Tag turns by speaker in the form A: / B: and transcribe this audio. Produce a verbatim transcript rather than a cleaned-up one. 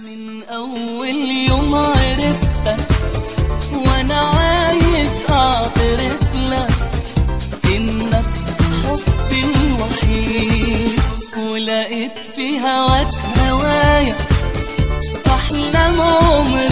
A: من أول يوم عرفتك وأنا عايز أعترف لك إنك حبي الوحيد، ولقيت في هواك هوايا أحلام عمري